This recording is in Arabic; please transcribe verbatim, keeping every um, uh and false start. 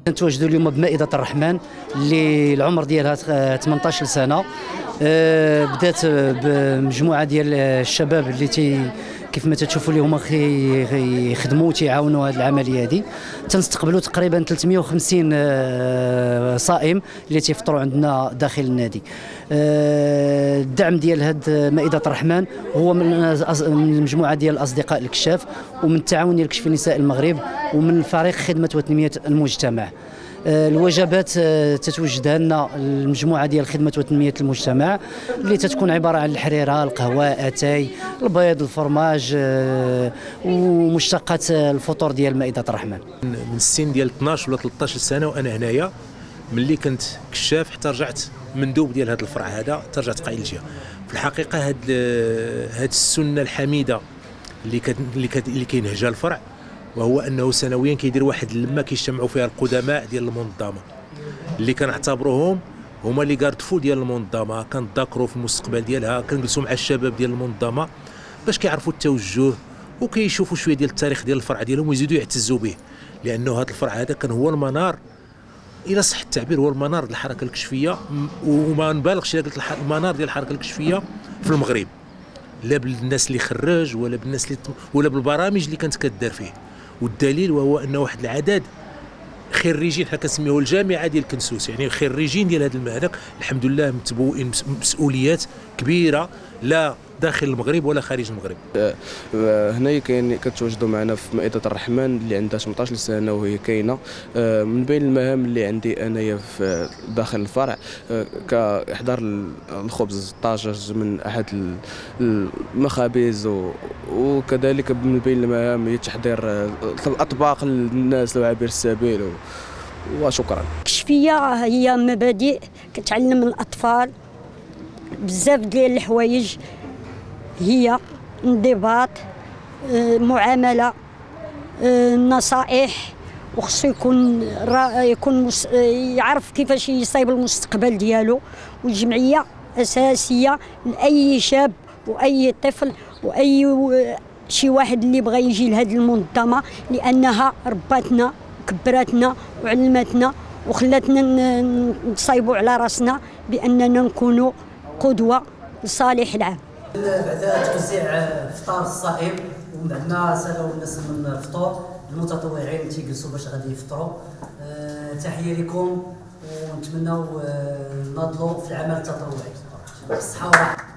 نتواجدوا اليوم بمائدة الرحمن اللي العمر ديالها ثمانطاش سنة. أه بدات بمجموعة ديال الشباب اللي تي كيف ما تشوفوا اللي هما يخدموا وتيعاونوا هذه العمليه هذه. تنستقبلوا تقريبا ثلاثمائة وخمسين صائم اللي تيفطروا عندنا داخل النادي. الدعم ديال هذه مائده الرحمن هو من المجموعه ديال الاصدقاء الكشاف، ومن التعاون ديال كشف نساء المغرب، ومن فريق خدمه وتنميه المجتمع. الوجبات تتوجدها لنا المجموعه ديال خدمه وتنميه المجتمع اللي تتكون عباره عن الحريره، القهوه، اتاي، البيض، الفرماج ومشتقات الفطور ديال مائده الرحمن. من السن ديال اثناش ولا ثلاثطاش سنه وانا هنايا، ملي كنت كشاف حتى رجعت مندوب ديال هذا الفرع هذا، حتى رجعت قائد الجهه. في الحقيقه هاد هاد السنه الحميده اللي كت اللي, كت اللي كينهجها الفرع، وهو انه سنويا كيدير واحد اللمه كيجتمعوا فيها القدماء ديال المنظمه اللي كنعتبروهم هما اللي كاردفو ديال المنظمه. كنتذاكروا في المستقبل ديالها، كنجلسوا مع الشباب ديال المنظمه باش كيعرفوا التوجه وكيشوفوا شويه ديال التاريخ ديال الفرع ديالهم ويزيدوا يعتزوا به، لانه هذا الفرع هذا كان هو المنار، الى صح التعبير هو المنار ديال الحركه الكشفيه، وما نبالغش الا قلت المنار ديال الحركه الكشفيه في المغرب، لا بالناس اللي خرج ولا بالناس اللي ولا بالبرامج اللي كانت كدار فيه. والدليل وهو ان واحد العدد خريجين، حنا كنسميوه الجامعه ديال كنسوس، يعني خريجين ديال هذا هذاك الحمد لله متبوئين مسؤوليات كبيره لا داخل المغرب ولا خارج المغرب. هنايا كاين كتواجدوا معنا في مائده الرحمن اللي عندها ثمانطاش سنه وهي كاينه. من بين المهام اللي عندي انايا في داخل الفرع كاحضار الخبز الطاجج من احد المخابز، وكذلك من بين المهام هي تحضير الاطباق للناس عابر السبيل. وشكرا. كشفيه هي مبادئ كتعلم الاطفال بزاف ديال الحوايج، هي انضباط، معامله، نصائح، وخصو يكون يكون يعرف كيفاش يصايب المستقبل ديالو. والجمعيه اساسيه لاي شاب واي طفل واي شي واحد اللي بغى يجي لهذه المنظمه، لانها رباتنا كبراتنا وعلمتنا وخلاتنا نصايبوا على راسنا باننا نكونوا قدوه لصالح العام. بعد توزيع فطار الصائم ومن بعد سالوا الناس من الفطور، المتطوعين تيجلسوا باش غادي يفطروا. أه تحيه لكم ونتمنوا ناضلوا في العمل التطوعي. الصحه والراحه.